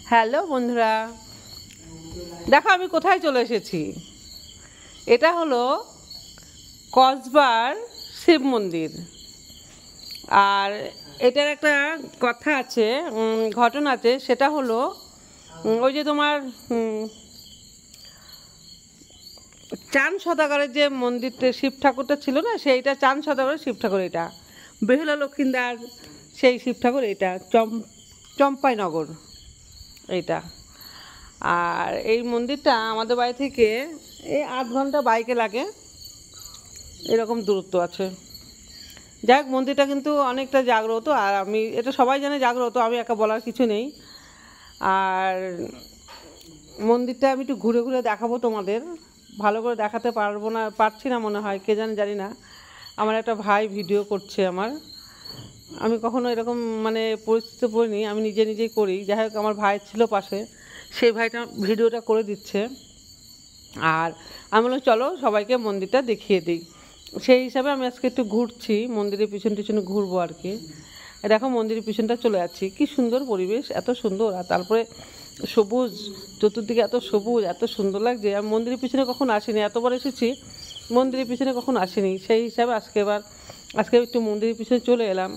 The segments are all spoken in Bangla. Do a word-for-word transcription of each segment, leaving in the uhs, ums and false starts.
হ্যালো বন্ধুরা, দেখো আমি কোথায় চলে এসেছি। এটা হলো কসবার শিব মন্দির। আর এটার একটা কথা আছে, ঘটনা আছে। সেটা হলো ওই যে তোমার চাঁদ সদাগরের যে মন্দিরটা শিব ঠাকুরটা ছিল না, সেইটা চাঁদ সদাগরের শিব ঠাকুর। এটা বেহুলা লক্ষিন্দার সেই শিব ঠাকুর, এটা চম চম্পাইনগর এইটা। আর এই মন্দিরটা আমাদের বাড়ি থেকে এই আধ ঘন্টা বাইকে লাগে, এরকম দূরত্ব আছে। যাই হোক, মন্দিরটা কিন্তু অনেকটা জাগ্রত। আর আমি এটা সবাই জানে জাগ্রত, আমি একা বলার কিছু নেই। আর মন্দিরটা আমি একটু ঘুরে ঘুরে দেখাবো তোমাদের। ভালো করে দেখাতে পারবো না, পারছি না মনে হয়, কে জানে, জানি না। আমার একটা ভাই ভিডিও করছে আমার। আমি কখনো এরকম মানে পরিস্থিতি পড়িনি, আমি নিজে নিজেই করি। যাই হোক, আমার ভাই ছিল পাশে, সেই ভাইটা ভিডিওটা করে দিচ্ছে। আর আমি বললাম চলো সবাইকে মন্দিরটা দেখিয়ে দিই। সেই হিসাবে আমি আজকে একটু ঘুরছি, মন্দিরের পিছন পিছনে ঘুরবো আর কি। দেখো মন্দিরের পিছনটা চলে যাচ্ছি, কি সুন্দর পরিবেশ, এত সুন্দর। আর তারপরে সবুজ, চতুর্দিকে এত সবুজ, এত সুন্দর লাগছে। আমি মন্দিরের পিছনে কখন আসিনি, এতবার এসেছি, মন্দিরের পিছনে কখন আসিনি। সেই হিসাবে আজকে এবার আজকে একটু মন্দিরের পিছনে চলে এলাম।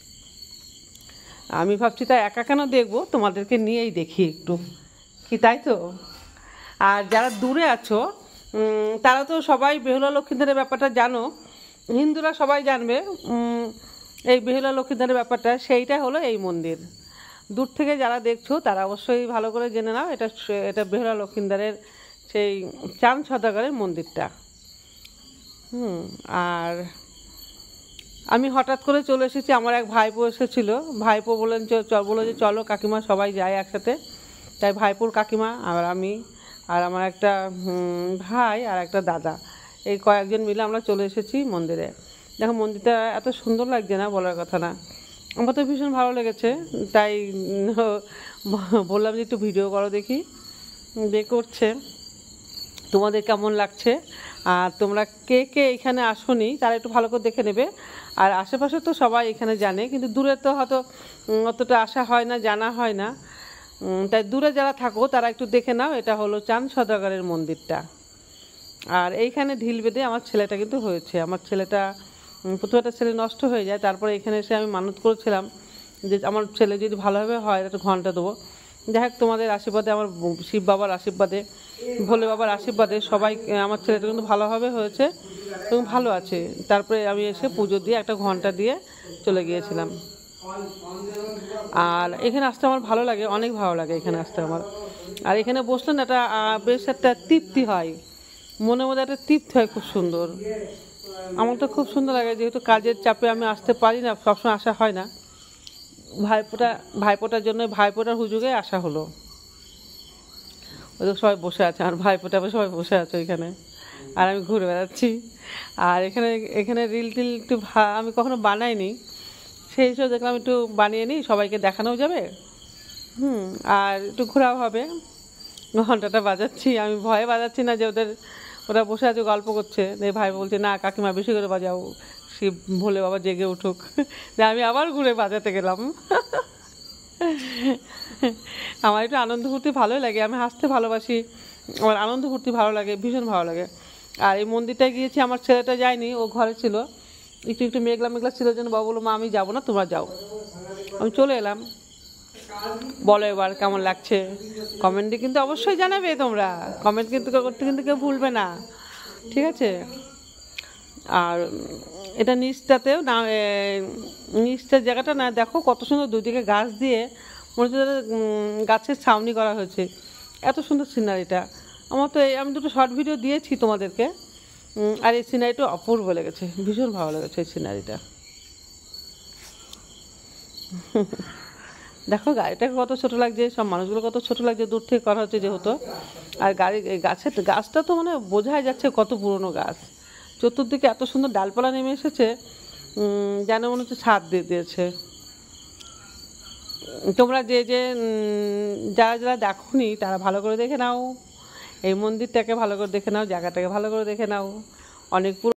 আমি ভাবছি তাই একা কেন দেখবো, তোমাদেরকে নিয়েই দেখি একটু, কি তাই তো? আর যারা দূরে আছো তারা তো সবাই বেহুলা লক্ষিন্দারের ব্যাপারটা জানো, হিন্দুরা সবাই জানবে এই বেহুলা লক্ষিন্দারের ব্যাপারটা। সেইটা হলো এই মন্দির। দূর থেকে যারা দেখছো তারা অবশ্যই ভালো করে জেনে নাও, এটা এটা বেহুলা লক্ষিন্দারের সেই চাঁদ সদাগরের মন্দিরটা। হুম আর আমি হঠাৎ করে চলে এসেছি, আমার এক ভাইপো এসেছিলো। ভাইপো বললেন বলো যে চলো কাকিমা সবাই যায় একসাথে। তাই ভাইপোর কাকিমা আর আমি আর আমার একটা ভাই আর একটা দাদা, এই কয়েকজন মিলে আমরা চলে এসেছি মন্দিরে। দেখো মন্দিরটা এত সুন্দর লাগছে না, বলার কথা না। আমার তো ভীষণ ভালো লেগেছে, তাই বললাম যে একটু ভিডিও করো দেখি। বে করছে, তোমাদের কেমন লাগছে। আর তোমরা কে কে এখানে আসোনি তারা একটু ভালো করে দেখে নেবে। আর আশেপাশে তো সবাই এখানে জানে, কিন্তু দূরে তো হয়তো অতটা আসা হয় না, জানা হয় না। তাই দূরে যারা থাকো তারা একটু দেখে নাও, এটা হলো চাঁদ সদাগরের মন্দিরটা। আর এইখানে ঢিল বেঁধে আমার ছেলেটা কিন্তু হয়েছে। আমার ছেলেটা প্রথমে একটা ছেলে নষ্ট হয়ে যায়, তারপরে এখানে এসে আমি মানত করেছিলাম যে আমার ছেলে যদি ভালোভাবে হয় একটা ঘন্টা দেবো। যাই হোক, তোমাদের আশীর্বাদে, আমার শিব বাবার আশীর্বাদে, ভোলে বাবার আশীর্বাদে সবাই, আমার ছেলেটা কিন্তু ভালোভাবে হয়েছে এবং ভালো আছে। তারপরে আমি এসে পুজো দিয়ে একটা ঘন্টা দিয়ে চলে গিয়েছিলাম। আর এখানে আসতে আমার ভালো লাগে, অনেক ভালো লাগে এখানে আসতে আমার। আর এখানে বসলে না একটা বেশ একটা তৃপ্তি হয়, মনের মধ্যে একটা তৃপ্তি হয়, খুব সুন্দর। আমার তো খুব সুন্দর লাগে, যেহেতু কাজের চাপে আমি আসতে পারি না, সবসময় আসা হয় না। ভাইপোটা ভাইপোটার জন্য ভাইপোটার হুজুগে আসা হলো। ওই তো সবাই বসে আছে, আর ভাইপোটা সবাই বসে আছে ওইখানে, আর আমি ঘুরে বেড়াচ্ছি। আর এখানে এখানে রিল টিল একটু আমি কখনো বানাইনি, সেই হিসেবে দেখলাম একটু বানিয়ে নিই, সবাইকে দেখানোও যাবে। হুম আর একটু ঘোরাও হবে। ঘন্টাটা বাজাচ্ছি, আমি ভয়ে বাজাচ্ছি না যে ওদের, ওরা বসে আছে গল্প করছে। এই ভাই বলছে না কাকিমা বেশি করে বাজাও, শিব ভোলে বাবা জেগে উঠুক। যে আমি আবার ঘুরে বাজাতে গেলাম। আমার একটু আনন্দ ফুর্তি ভালোই লাগে, আমি হাসতে ভালোবাসি, আমার আনন্দ ফুর্তি ভালো লাগে, ভীষণ ভালো লাগে। আর এই মন্দিরটায় গিয়েছি, আমার ছেলেটা যায়নি, ও ঘরে ছিল, একটু একটু মেঘলা মেঘলা ছিল জন্য বাবা বললো মা আমি যাবো না, তোমরা যাও। আমি চলে এলাম। বলো এবার কেমন লাগছে, কমেন্টে কিন্তু অবশ্যই জানাবে তোমরা, কমেন্ট কিন্তু করতে কিন্তু কেউ ভুলবে না, ঠিক আছে? আর এটা নিচটাতেও না, নিচটার জায়গাটা না, দেখো কত সুন্দর, দুদিকে গাছ দিয়ে মনে হচ্ছে গাছের ছাউনি করা হয়েছে, এত সুন্দর সিনারিটা। আমার তো এই আমি দুটো শর্ট ভিডিও দিয়েছি তোমাদেরকে, আর এই সিনারিটা অপূর্ব লেগেছে, ভীষণ ভালো লেগেছে এই সিনারিটা। দেখো গাড়িটাকে কত ছোটো লাগছে, সব মানুষগুলো কত ছোটো লাগছে, দূর থেকে করা হচ্ছে যেহেতু। আর গাড়ি গাছের গাছটা তো মানে বোঝাই যাচ্ছে কত পুরনো গাছ, চতুর্দিকে এত সুন্দর ডালপালা নেমে এসেছে, যেন মনে হচ্ছে ছাদ দিয়ে দিয়েছে। তোমরা যে যে যারা যারা দেখোনি তারা ভালো করে দেখে নাও, এই মন্দিরটাকে ভালো করে দেখে নাও, জায়গাটাকে ভালো করে দেখে নাও। অনেক